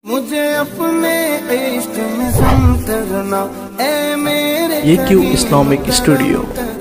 مجھے اپنے عشق میں سنترنا اے میرے AQ اسلامک اسٹوڈیو.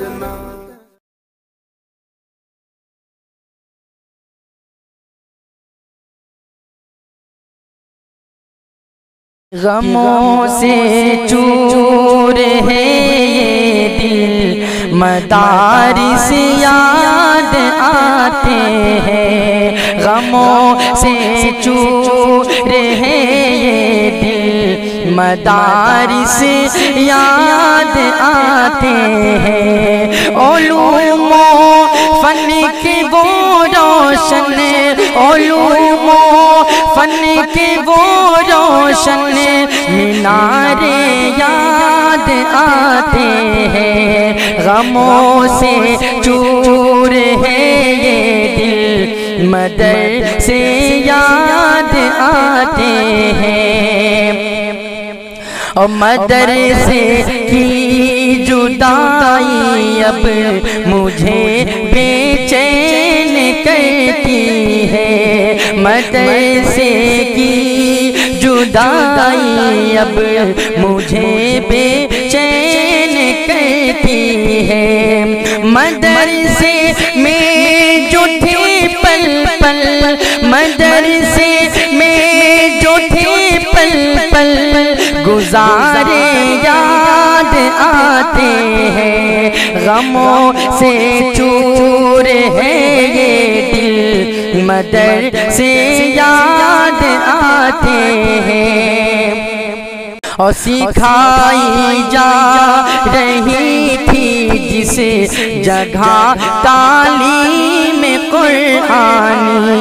غموں سے چور ہے یہ دل، مدارس یاد آتے ہیں. غموں سے چور ہے یہ دل، مدارس یاد آتے ہیں. علوم و فن کی وہ روشن، علوم و فن کی وہ روشن مینارے یاد آتے ہیں. غموں سے چور ہے یہ دل، مدرسے یاد آتے ہیں. اور مدرسے کی جدائی اب مجھے بے چین کرتی ہے. مدرسے کی جدائی اب مجھے بے چین کرتی ہے. مدرسے میں جو تھے پل پل، مدرسے میں جو تھے پل پل گزارے یاد آتے ہیں. غموں سے چور ہے یہ دل، مدرسے یاد آتے ہیں. اور سکھائی جا رہی تھی جس جگہ تعلیم قرآنی،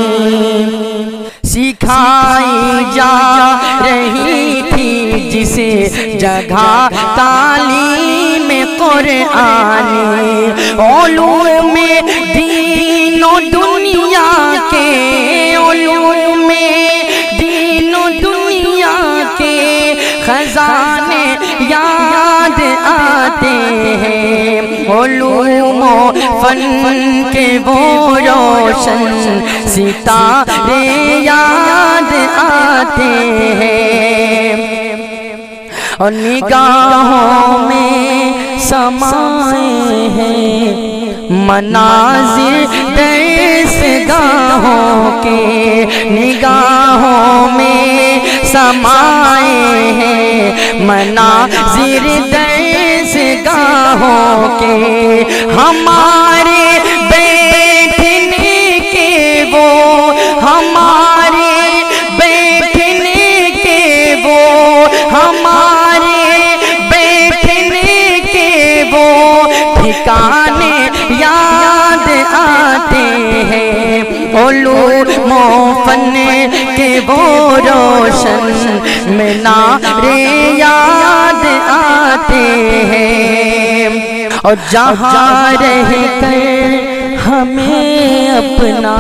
سکھائی جا رہی تھی جس جگہ تعلیم قرآنی. علوم دین و دنیا کے، علوم دین و دنیا کے خزانے یاد آتے ہیں. علوم و فن کے وہ روشن ستارے یاد آتے ہیں. اور نگاہوں میں سمائے ہیں مناظر درس گاہوں کے، نگاہوں میں سمائے ہیں مناظر درس گاہوں کے. ہمارے بیٹھنے کے وہ، ہمارے بیٹھنے کے وہ، ہمارے بیٹھنے کے وہ ٹھکانے یاد آتے ہیں. علوم و فن کے وہ روشن مینارے یاد آتے ہیں. اور جہاں رہ کر ہمیں اپنا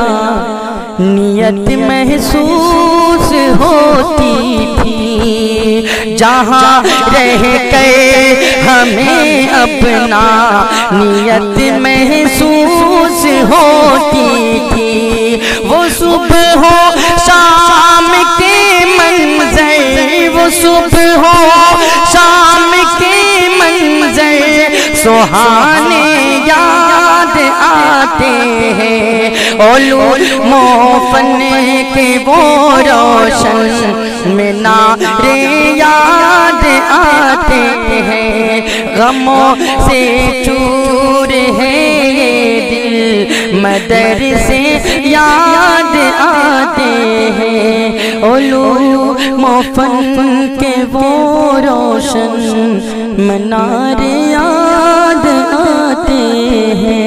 نیت محسوس ہوتی تھی، جہاں رہ کر ہمیں اپنا نیت محسوس ہوتی تھی. وہ صبح ہو شام کے منظر، وہ صبح ہو شام کے منظر سہانے یاد آتے ہیں. علوم و فن کے وہ روشن مینارے یاد آتے ہیں. غموں سے چور ہے یہ دل، مدرسے یاد آتے ہیں. علوم و فن کے وہ روشن مینارے یاد آتے ہیں.